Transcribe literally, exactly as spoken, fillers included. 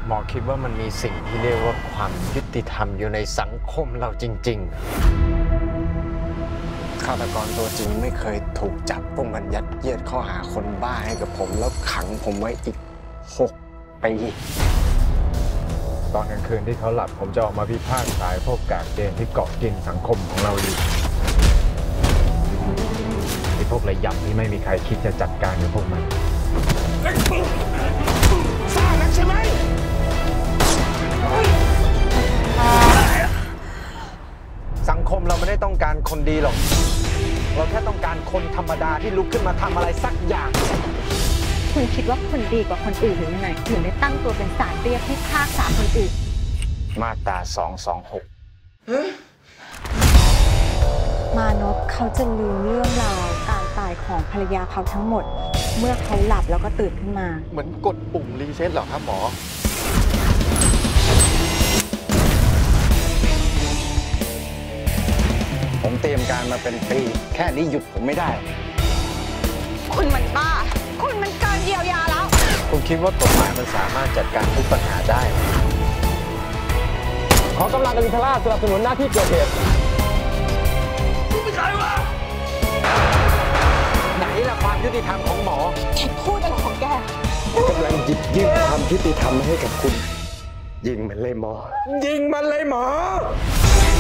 หมอคิดว่ามันมีสิ่งที่เรียกว่าความยุติธรรมอยู่ในสังคมเราจริงๆฆาตกรตัวจริงไม่เคยถูกจับพวกมันยัดเยียดข้อหาคนบ้าให้กับผมแล้วขังผมไว้อีกหกปีตอนกลางคืนที่เขาหลับผมจะออกมาพิพากษาพวกกากเกณฑ์ที่เกาะกินสังคมของเราอยู่ที่พวกระยำที่ไม่มีใครคิดจะจัดการกับพวกมันสร้างนักใช่ไหมสังคมเราไม่ได้ต้องการคนดีหรอกเราแค่ต้องการคนธรรมดาที่ลุกขึ้นมาทำอะไรสักอย่างคุณคิดว่าคุณดีกว่าคนอื่นหรือยังไงถึงได้ตั้งตัวเป็นศาลเรียกพิพากษาคนอื่นมาตราสองสองหกมานพเขาจะลืมเรื่องราวการตายของภรรยาเขาทั้งหมดเมื่อเขาหลับแล้วก็ตื่นขึ้นมาเหมือนกดปุ่มรีเซ็ตเหรอครับหมอผมเตรียมการมาเป็นปีแค่นี้หยุดผมไม่ได้คุณมันบ้าคุณมันเกินเยียวยาแล้วคุณคิดว่ากฎหมายมันสามารถจัดการทุกปัญหาได้ขอกำลังกรินทราสนับสนุนหน้าที่เกิดเหตุคุณเป็นใครวะไหนล่ะความยุติธรรมของหมอแกพูดอะไรของแกกำลังหยิบยื่นความยุติธรรมให้กับคุณยิงมันเลยหมอยิงมันเลยหมอ